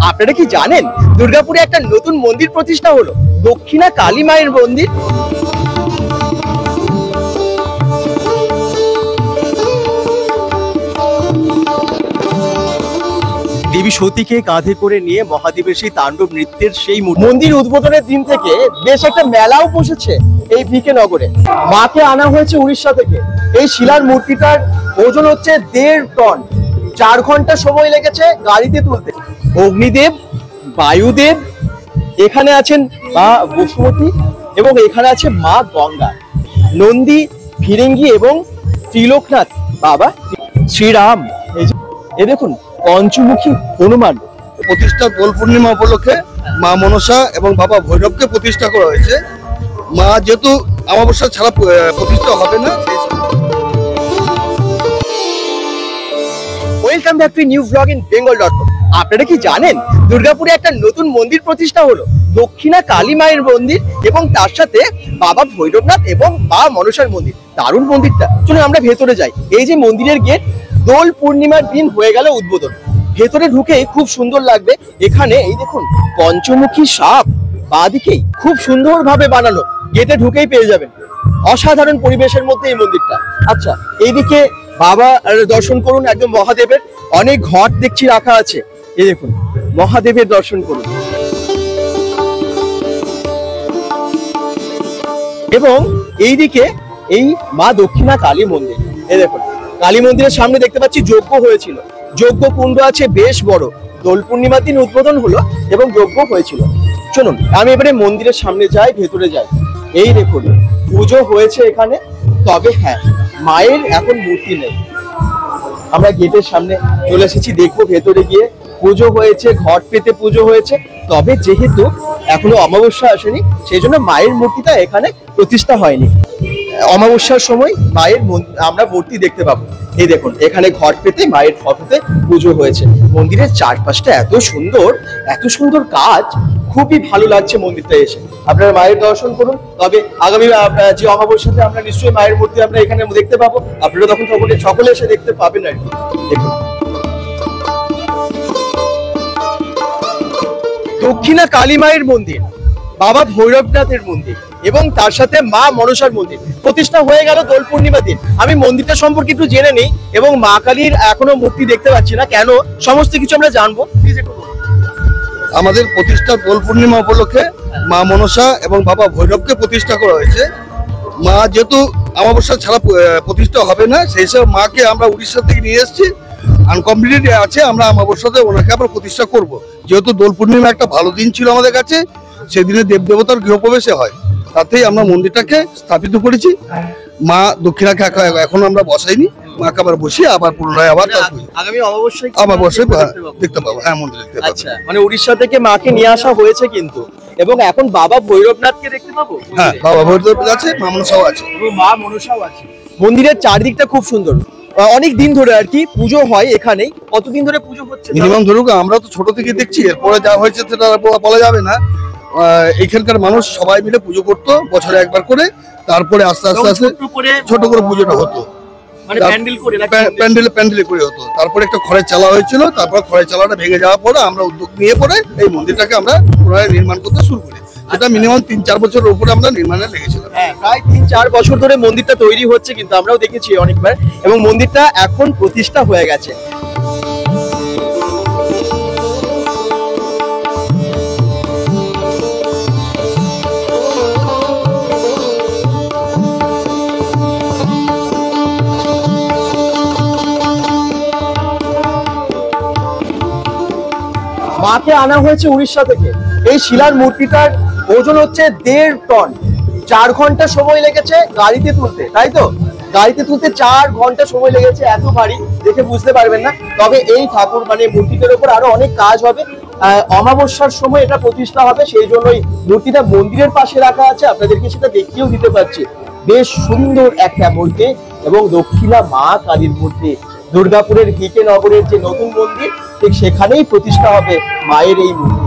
আপনারা কি জানেন দুর্গাপুরে একটা নতুন মন্দির প্রতিষ্ঠা হলো, দক্ষিণা কালী মায়ের মন্দির। দেবী সতীকে কাঁধে করে নিয়ে মহাদেবের সেই তাণ্ডব নৃত্যের সেই মন্দির উদ্বোধনের দিন থেকে বেশ একটা মেলাও বসেছে এই ভিকে নগরে। মাকে আনা হয়েছে উড়িষ্যা থেকে। এই শিলার মূর্তিটার ওজন হচ্ছে 1.5 টন। 4 ঘন্টা সময় লেগেছে গাড়িতে তুলতে। অগ্নিদেব, বায়ুদেব, এখানে আছেন মা বসুমতী এবং এখানে আছে মা গঙ্গা, নন্দী, ফিরিঙ্গি এবং ত্রিলোকনাথ বাবা শ্রীরাম। এই দেখুন পঞ্চমুখী হনুমান। প্রতিষ্ঠা দোল পূর্ণিমা উপলক্ষে মা মনসা এবং বাবা ভৈরবকে প্রতিষ্ঠা করা হয়েছে। মা যেহেতু অমাবস্যা ছাড়া প্রতিষ্ঠা হবে না। Welcome back to new blog in bengal.com। আপনারা কি জানেন দুর্গাপুরে একটা নতুন মন্দির প্রতিষ্ঠা হলো, দক্ষিণা কালী মায়ের মন্দির এবং তার সাথে বাবা ভৈরবনাথ এবং মা মনসার মন্দির। দারুণ মন্দিরটা, চলুন আমরা ভেতরে যাই। এই যে মন্দিরের গেট, দোল পূর্ণিমার দিন হয়ে গেল উদ্বোধন। ভেতরে ঢুকেই খুব সুন্দর লাগবে। এখানে এই দেখুন পঞ্চমুখী সাপ বাঁদিকেই খুব সুন্দর ভাবে বানানো, গেটে ঢুকেই পেয়ে যাবেন। অসাধারণ পরিবেশের মধ্যে এই মন্দিরটা। আচ্ছা, এইদিকে বাবা দর্শন করুন, একদম মহাদেবের অনেক ঘট দেখছি রাখা আছে। এই দেখুন মহাদেবের দর্শন করুন এবং এইদিকে এই মা দক্ষিণা কালী মন্দির। এই দেখুন কালী মন্দিরের সামনে দেখতে পাচ্ছি যজ্ঞ হয়েছিল, যজ্ঞ কুণ্ড আছে বেশ বড়। দোল পূর্ণিমার দিন উদ্বোধন হলো এবং যজ্ঞ হয়েছিল। চলুন আমি এবারে মন্দিরের সামনে যাই, ভেতরে যাই। এই দেখুন পুজো হয়েছে এখানে, তবে হ্যাঁ মায়ের এখন মূর্তি নেই। আমরা গেটের সামনে চলে এসেছি, দেখবো ভেতরে গিয়ে। পুজো হয়েছে, ঘট পেতে পুজো হয়েছে, তবে যেহেতু এখনো অমাবস্যা আসেনি সেই জন্য মায়ের মূর্তিটা এখানে প্রতিষ্ঠা হয়নি। অমাবস্যার সময় মায়ের আমরা মূর্তি দেখতে পাবো। এই দেখুন এখানে ঘট পেতে মায়ের ফটোতে পুজো হয়েছে। মন্দিরের চারপাশটা এত সুন্দর কাজ, খুবই ভালো লাগছে মন্দিরটা এসে। আপনারা মায়ের দর্শন করুন। তবে আগামী যে অমাবস্যাতে আমরা নিশ্চয়ই মায়ের মূর্তি আমরা এখানে দেখতে পাবো। আপনারা তখন সকলে এসে দেখতে পাবেন আর কি। দেখুন দক্ষিণা কালী মায়ের মন্দির, বাবা ভৈরবনাথের মন্দির এবং তার সাথে মা মনসার মন্দির প্রতিষ্ঠা হয়ে গেল দোল পূর্ণিমা দিন। আমি মন্দিরটা সম্পর্কে একটু জেনে নেই এবং মা কালীর এখনো মূর্তি দেখতে পাচ্ছি না কেন, সমস্ত কিছু আমরা জানবো। আমাদের প্রতিষ্ঠা দোল পূর্ণিমা উপলক্ষে মা মনসা এবং বাবা ভৈরবকে প্রতিষ্ঠা করা হয়েছে। মা যেহেতু অমাবস্যা ছাড়া প্রতিষ্ঠা হবে না, সেই সব মাকে আমরা উড়িষ্যা থেকে নিয়ে এসেছি। আনকমপ্লিটেড আছে, আমরা অমাবস্যাতে ওনাকে আমরা প্রতিষ্ঠা করব। যেহেতু দোল পূর্ণিমা একটা ভালো দিন ছিল আমাদের কাছে, সেদিনে দেবদেবতার গৃহপ্রবেশে হয়, তাতেই আমরা মন্দিরটাকে স্থাপিত করেছি। মা দক্ষিণাকে এখন আমরা বসাইনি, মাকে আবার বসিয়ে আবার পুনরায় আবার আগামী অমাবস্যায় দেখতে পাবো। হ্যাঁ মন্দির দেখতে পাবো। আচ্ছা, মানে উড়িষ্যা থেকে মাকে নিয়ে আসা হয়েছে কিন্তু, এবং এখন বাবা ভৈরবনাথকে দেখতে পাবো। হ্যাঁ বাবা ভৈরব আছে, মা মনসাও আছে। মা মনসাও আছে। মন্দিরের চারদিকটা খুব সুন্দর। অনেক দিন ধরে আর কি পুজো হয় এখানেই। কতদিন ধরে পুজো হচ্ছে? মিনিমাম ধরুক, আমরা তো ছোট থেকে দেখছি, এরপরে যা হয়েছে সেটা বলা যাবে না। এখানকার মানুষ সবাই মিলে পুজো করতো বছরে একবার করে, তারপরে আস্তে আস্তে ছোট করে পুজোটা হতো, প্যান্ডেলে করে হতো। তারপরে একটা খড়ের চালা হয়েছিল, তারপর খড়ের চালাটা ভেঙে যাওয়ার পরে আমরা উদ্যোগ নিয়ে পরে এই মন্দিরটাকে আমরা পুনরায় নির্মাণ করতে শুরু করি। সেটা মিনিমাম 3-4 বছরের উপরে আমরা নির্মাণে লেগেছিলাম। প্রায় 3-4 বছর ধরে মন্দিরটা তৈরি হচ্ছে, কিন্তু আমরাও দেখেছি অনেকবার, এবং মন্দিরটা এখন প্রতিষ্ঠা হয়ে গেছে। মাকে আনা হয়েছে উড়িষ্যা থেকে। এই শিলার মূর্তিটার ওজন হচ্ছে 1.5 টন। 4 ঘন্টা সময় লেগেছে গাড়িতে তুলতে, তাই তো? গাড়িতে তুলতে 4 ঘন্টা সময় লেগেছে। এত ভারী দেখে বুঝতে পারবেন না। তবে এই ঠাকুর মানে মূর্তিটার উপর আরো অনেক কাজ হবে। অমাবস্যার সময় এটা প্রতিষ্ঠা হবে, সেই জন্যই মূর্তিটা মন্দিরের পাশে রাখা আছে। আপনাদেরকে সেটা দেখিয়েও দিতে পারছি। বেশ সুন্দর একটা মূর্তি এবং দক্ষিণা মা কালীর মূর্তি। দুর্গাপুরের ভিকে নগরের যে নতুন মন্দির, ঠিক সেখানেই প্রতিষ্ঠা হবে মায়ের এই মূর্তি।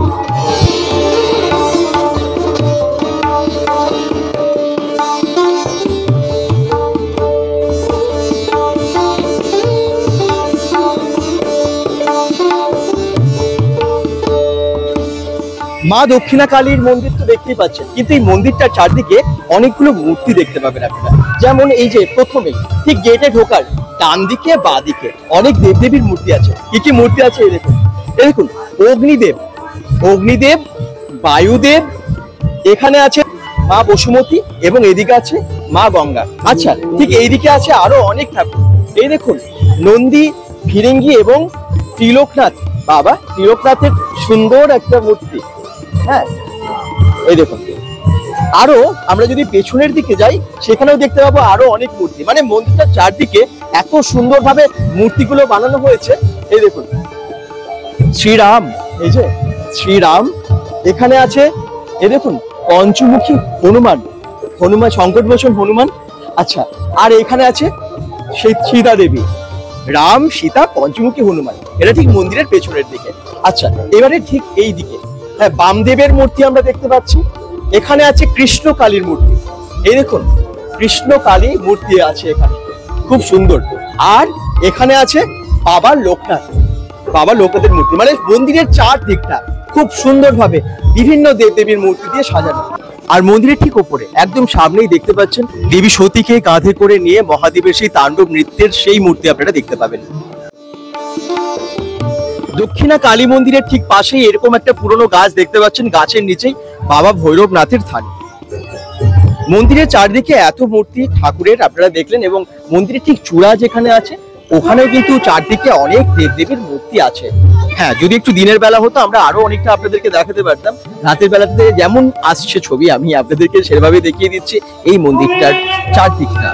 মা দক্ষিণা কালীর মন্দির তো দেখতেই পাচ্ছেন, কিন্তু এই মন্দিরটার চারদিকে অনেকগুলো মূর্তি দেখতে পাবেন আপনারা। যেমন এই যে প্রথমেই ঠিক গেটে ঢোকার ডান দিকে বা দিকে অনেক দেবদেবীর মূর্তি আছে। কি কি মূর্তি আছে এই দেখুন, এই দেখুন অগ্নিদেব, অগ্নিদেব, বায়ুদেব, এখানে আছে মা বসুমতী এবং এদিকে আছে মা গঙ্গা। আচ্ছা, ঠিক এইদিকে আছে আরো অনেক ঠাকুর। এই দেখুন নন্দী, ফিরিঙ্গি এবং ত্রিলোকনাথ, বাবা ত্রিলোকনাথের সুন্দর একটা মূর্তি। হ্যাঁ, এই দেখুন আরো আমরা যদি পেছনের দিকে যাই সেখানেও দেখতে পাবো আরো অনেক মূর্তি। মানে মন্দিরটার চারদিকে এত সুন্দরভাবে মূর্তিগুলো বানানো হয়েছে। এই দেখুন শ্রীরাম, এই যে শ্রীরাম, এখানে আছে এই দেখুন পঞ্চমুখী হনুমান, হনুমান সংকটমোচন হনুমান। আচ্ছা, আর এখানে আছে সেই সীতা দেবী, রাম সীতা পঞ্চমুখী হনুমান। এটা ঠিক মন্দিরের পেছনের দিকে। আচ্ছা, এবারে ঠিক এই দিকে হ্যাঁ বামদেবের মূর্তি আমরা দেখতে পাচ্ছি। এখানে আছে কৃষ্ণ কালীর মূর্তি, এই দেখুন কৃষ্ণ কালী মূর্তি আছে এখানে, খুব সুন্দর। আর এখানে আছে বাবা লোকনাথ, বাবা লোকনাথের মূর্তি। মানে মন্দিরের চারদিকটা খুব সুন্দরভাবে বিভিন্ন দেবদেবীর মূর্তি দিয়ে সাজানো। আর মন্দিরের ঠিক ওপরে একদম সামনেই দেখতে পাচ্ছেন দেবী সতীকে কাঁধে করে নিয়ে মহাদেবের সেই তাণ্ডব নৃত্যের সেই মূর্তি আপনারা দেখতে পাবেন। দক্ষিণা কালী মন্দিরের ঠিক পাশেই এরকম একটা পুরনো গাছ দেখতে পাচ্ছেন, গাছের নিচেই বাবা ভৈরবনাথের থান। মন্দিরের চারদিকে এত মূর্তি ঠাকুরের আপনারা দেখলেন, এবং মন্দিরের ঠিক চূড়া যেখানে আছে ওখানেও কিন্তু চারদিকে অনেক দেবদেবীর মূর্তি আছে। হ্যাঁ, যদি একটু দিনের বেলা হতো আমরা আরো অনেকটা আপনাদেরকে দেখাতে পারতাম। রাতের বেলাতে যেমন আসছে ছবি আমি আপনাদেরকে সেভাবে দেখিয়ে দিচ্ছি এই মন্দিরটার চারদিকটা।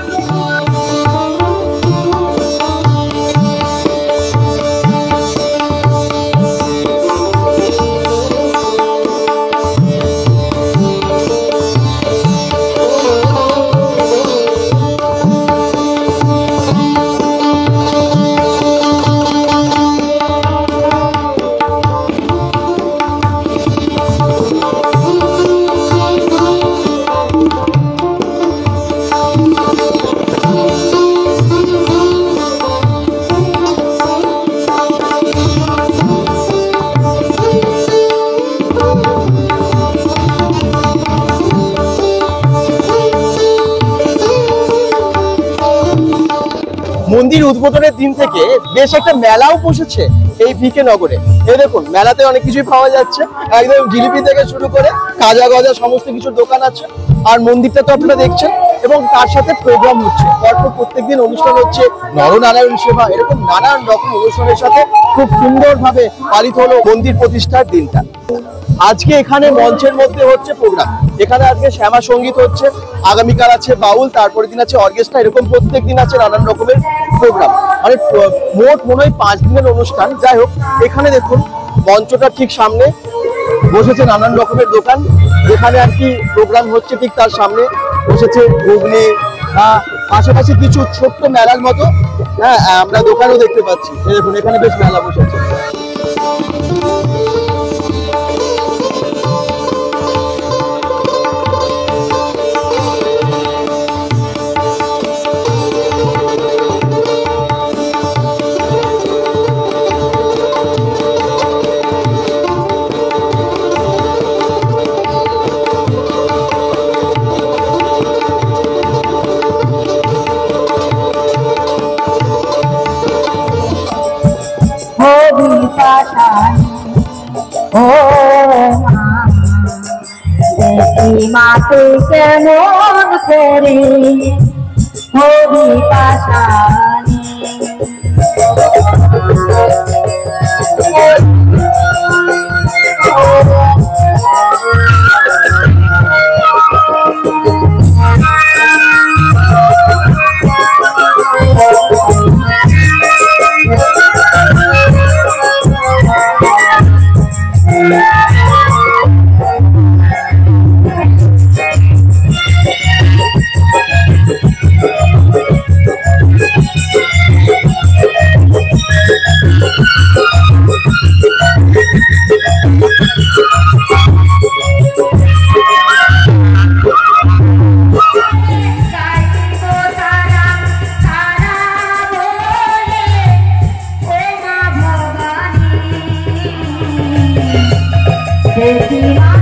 মন্দির উদ্বোধনের দিন থেকে বেশ একটা মেলাও বসেছে এই ভিকে নগরে। এই দেখুন মেলাতে অনেক কিছুই পাওয়া যাচ্ছে, একদম জিলিপি থেকে শুরু করে কাজা গজা সমস্ত কিছুর দোকান আছে। আর মন্দিরটা তো আপনারা দেখছেন, এবং তার সাথে প্রোগ্রাম হচ্ছে, পরপর প্রত্যেকদিন অনুষ্ঠান হচ্ছে, নরনারায়ণ সেবা, এরকম নানান রকম অনুষ্ঠানের সাথে খুব সুন্দরভাবে পালিত হলো মন্দির প্রতিষ্ঠার দিনটা। আজকে এখানে মঞ্চের মধ্যে হচ্ছে প্রোগ্রাম, এখানে আজকে শ্যামা সঙ্গীত হচ্ছে, আগামীকাল আছে বাউল, তারপরের দিন আছে অর্কেস্ট্রা, এরকম প্রত্যেক দিন আছে নানান রকমের প্রোগ্রাম। মানে মোট মনে হয় 5 দিনের অনুষ্ঠান। যাই হোক, এখানে দেখুন মঞ্চটার ঠিক সামনে বসেছে নানান রকমের দোকান, যেখানে আর কি প্রোগ্রাম হচ্ছে ঠিক তার সামনে বসেছে ঘুগনি, পাশাপাশি কিছু ছোট্ট মেলার মতো হ্যাঁ আমরা দোকানও দেখতে পাচ্ছি। দেখুন এখানে বেশ মেলা বসেছে। মাতে কেমন করে হবি পাশানি Baby,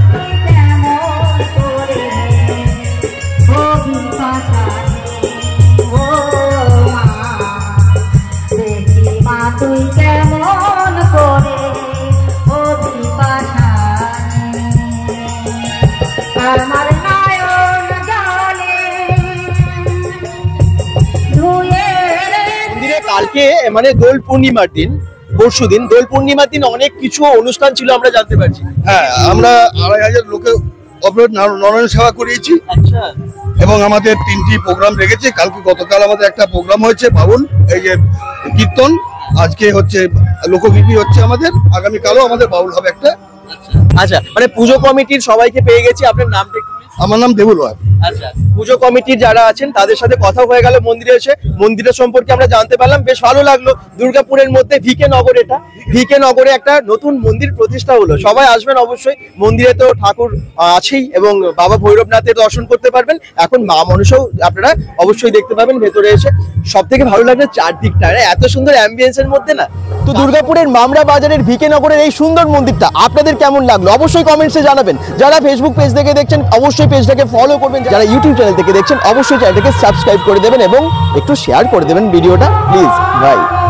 কালকে মানে দোল পূর্ণিমার দিন, পরশু দিন দোল পূর্ণিমার দিন অনেক কিছু অনুষ্ঠান ছিল আমরা জানতে পারছি। হ্যাঁ, আমরা 2500 লোকে নরনারায়ণ সেবা করিয়েছি আচ্ছা এবং আমাদের 3টি প্রোগ্রাম রেখেছে। কালকে গতকাল আমাদের একটা প্রোগ্রাম হয়েছে বাউল, এই যে কীর্তন, আজকে হচ্ছে লোকগীতি হচ্ছে আমাদের, আগামীকালও আমাদের বাউল হবে একটা। আচ্ছা, মানে পুজো কমিটির সবাইকে পেয়ে গেছি, আপনার নামটা একটু please? আমার নাম দেবুল ওয়ার। আচ্ছা, পুজো কমিটির যারা আছেন তাদের সাথে কথা হয়ে গেল, মন্দিরে এসে মন্দিরের সম্পর্কে আমরা জানতে পারলাম, বেশ ভালো লাগলো। দুর্গাপুরের মধ্যে ভিকে নগর, এটা ভিকে নগরে একটা নতুন মন্দির প্রতিষ্ঠা হলো। সবাই আসবেন অবশ্যই, মন্দিরে তো ঠাকুর আছেই এবং বাবা ভৈরবনাথের দর্শন করতে পারবেন। এখন মা মনসাও আপনারা অবশ্যই দেখতে পাবেন ভেতরে এসে। সব থেকে ভালো লাগলো চারদিকটা, এত সুন্দর অ্যাম্বিয়েন্সের মধ্যে না। তো দুর্গাপুরের মামরা বাজারের ভিকে নগরের এই সুন্দর মন্দিরটা আপনাদের কেমন লাগলো অবশ্যই কমেন্টসে জানাবেন। যারা ফেসবুক পেজ থেকে দেখছেন অবশ্যই পেজটাকে ফলো করবেন, যারা ইউটিউব চ্যানেল থেকে দেখছেন অবশ্যই চ্যানেলটাকে সাবস্ক্রাইব করে দেবেন এবং একটু শেয়ার করে দেবেন ভিডিওটা প্লিজ ভাই।